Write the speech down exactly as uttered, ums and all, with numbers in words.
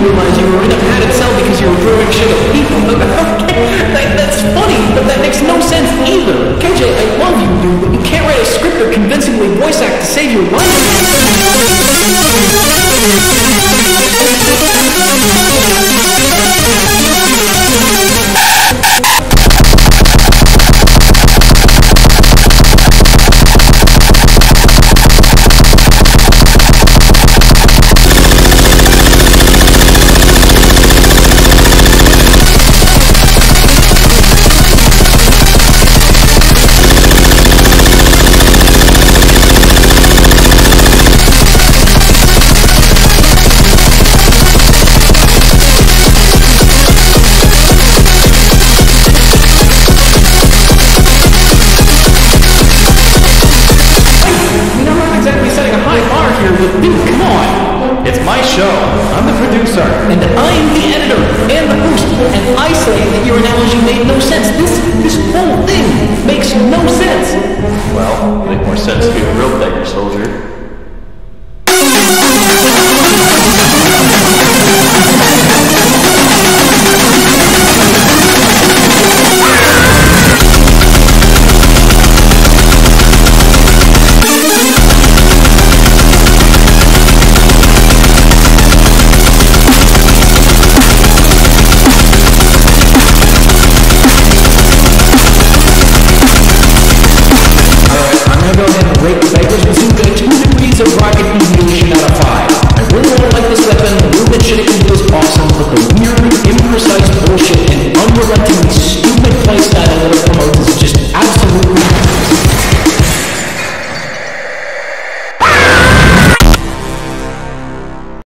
realize you were in a padded cell because you were throwing shit at people. that, that's funny, but that makes no sense either. K J, I love you, dude, but you can't write a script or convincingly voice act to save your life. And I'm the editor and the host, and I say that your analogy made no sense. This this whole thing makes no sense. Well, it'd make more sense to be a real beggar soldier. Awesome, but the weird, imprecise bullshit and unrelentingly stupid playstyle